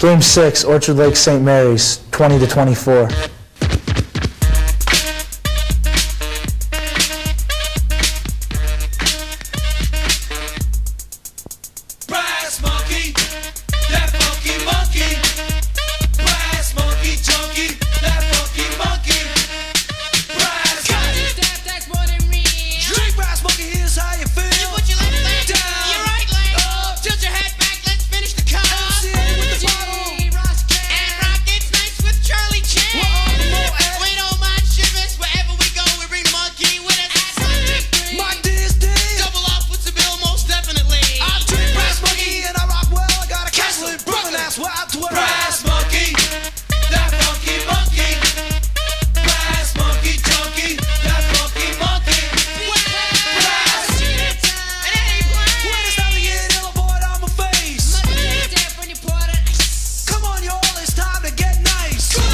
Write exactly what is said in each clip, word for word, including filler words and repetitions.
Game six, Orchard Lake Saint Mary's, twenty to twenty-four. Brass monkey, that funky monkey. Brass monkey junkie, that funky monkey. Brass monkey, that's more than real. Drink brass monkey, here's how you feel. You put your left leg down, your right leg up. Tilt your head back, let's finish the cut. M C A with the bottle. And Rockets nights with Charlie Chan. We don't mind shivers, wherever we go, we bring the monkey with us. My D is D. Double up with the bill, most definitely. I drink brass monkey and I rock well. I got a castle in Brooklyn, that's where I dwell. Brass monkey, that funky monkey. Brass monkey junkie, that funky monkey. Brass. And it ain't blind. When it's time to get ill, avoid on my face. Come on, y'all, it's time to get nice. Cool.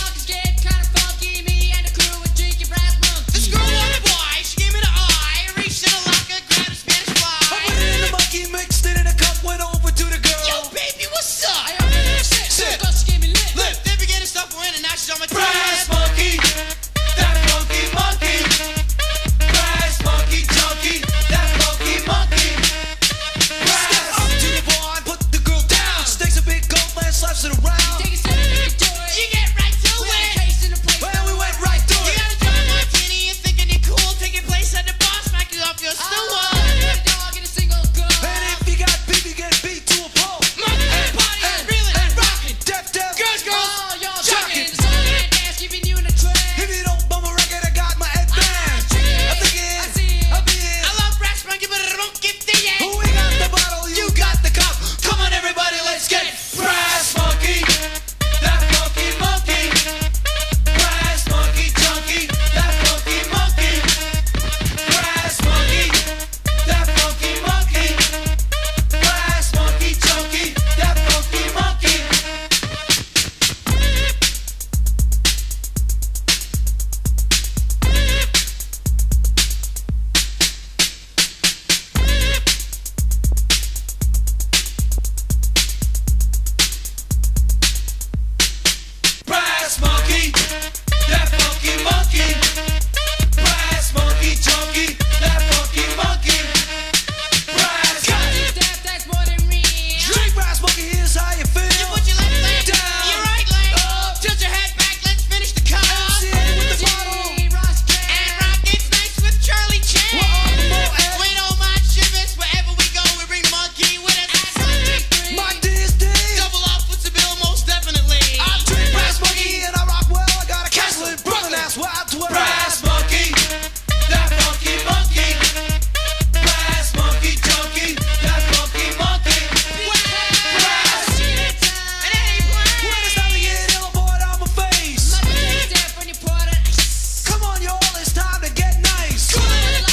The screw on the boy, she gave me the eye. Reached in the locker, grabbed a Spanish fly. I put it in the monkey, mixed it in a cup, went over to the girl. Yo, baby, what's up? Sit, sit. Lip, then began to stuff her in and now she's on my brass monkey, that funky monkey. Brass monkey junkie, that funky monkey. Step up to the bar and put the girl down. She takes a big gulp and slaps it around. You get right to it. Well, we went right through it. You got a dry martini, you're thinking you're cool. Taking place at the bar, smack you off your stool. And if you got beef, you get beat to a pulp. Monkey and party, reeling and rocking. Deaf, deaf, girls, girls, jocking. If you don't bum a record, I got my headband. I think it is, I be it. I love brass monkey, but I don't give the end. We got the bottle, you got the cup. Come on, everybody, let's get brass monkey, that funky monkey. Brass monkey junkie, that funky monkey. Brass monkey, that funky monkey. Brass monkey junkie, that funky monkey. Brass monkey, that funky monkey. Brass monkey junkie, that funky monkey. Brass drink brass monkey, here's how you feel. You put your left leg down, your right leg up. Tilt your head back, let's finish the cut. M C A with the bottle. And Rockets nights with Charlie Chan. We don't mind shivers, wherever we go, we bring the monkey with us. My D is D. Double up with the bill, most definitely. I drink brass monkey and I rock well. I got a castle in Brooklyn, that's where I dwell. Brass monkey, that funky monkey. Brass monkey junkie, that funky monkey. Brass. And it ain't blind. When it's time to get ill, avoid on my face. Come on, y'all, it's time to get nice. Cool.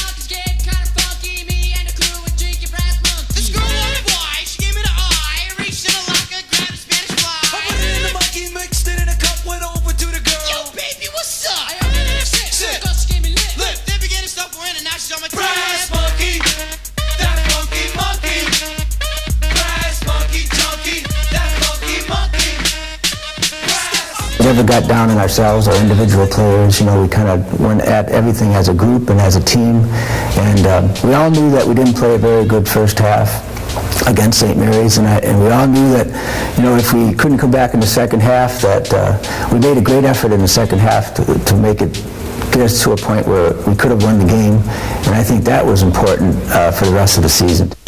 The screw on the boy, she gave me the eye. Reached in the locker, grabbed a Spanish fly. I put it in the monkey, mixed it in a cup, went over to the girl. Yo, baby, what's up? Sit, lip, then began to stuff her in and now she's on my brass monkey, that funky monkey. Brass monkey junkie, that funky monkey. Brass. We never got down on ourselves or individual players. You know, we kind of went at everything as a group and as a team. And um, we all knew that we didn't play a very good first half against Saint Mary's, and, I, and we all knew that, you know, if we couldn't come back in the second half, that uh, we made a great effort in the second half to, to make it get us to a point where we could have won the game, and I think that was important uh, for the rest of the season.